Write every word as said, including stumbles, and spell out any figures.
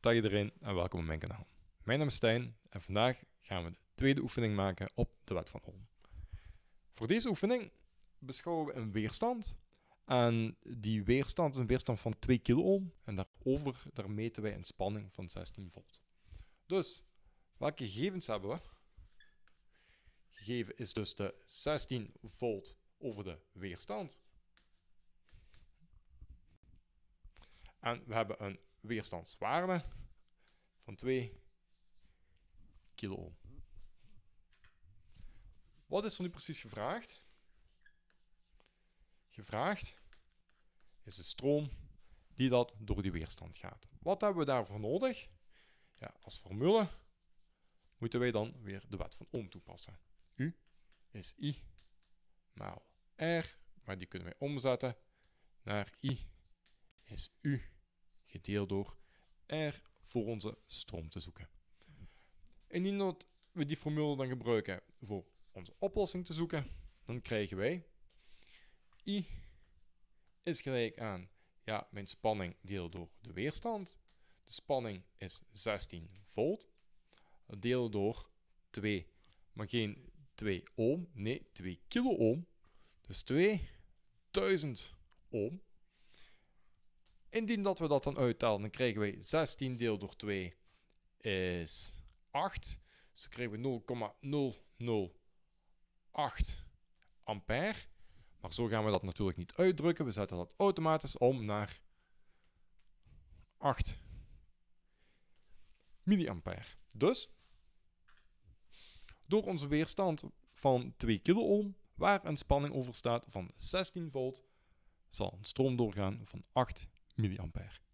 dag iedereen en welkom op mijn kanaal. Mijn naam is Stijn en vandaag gaan we de tweede oefening maken op de wet van Ohm. Voor deze oefening beschouwen we een weerstand. En die weerstand is een weerstand van twee kiloohm en daarover daar meten wij een spanning van zestien volt. Dus, welke gegevens hebben we? Gegeven is dus de zestien volt over de weerstand. En we hebben een weerstandswaarde van twee kiloohm. Wat is er nu precies gevraagd? Gevraagd is de stroom die dat door die weerstand gaat. Wat hebben we daarvoor nodig? Ja, als formule moeten wij dan weer de wet van Ohm toepassen. U is I maal R, maar die kunnen wij omzetten naar I is U gedeeld door R voor onze stroom te zoeken. Indien we die formule dan gebruiken voor onze oplossing te zoeken, dan krijgen wij I is gelijk aan ja, mijn spanning delen door de weerstand. De spanning is zestien volt. Delen door twee, maar geen twee ohm, nee, twee kiloohm. Dus tweeduizend ohm. Indien dat we dat dan uithalen, dan krijgen wij zestien deel door twee is acht. Dus dan krijgen we nul komma nul nul acht ampère. Maar zo gaan we dat natuurlijk niet uitdrukken. We zetten dat automatisch om naar acht milliampère. Dus, door onze weerstand van twee kiloohm, waar een spanning over staat van zestien volt, zal een stroom doorgaan van acht milliampère.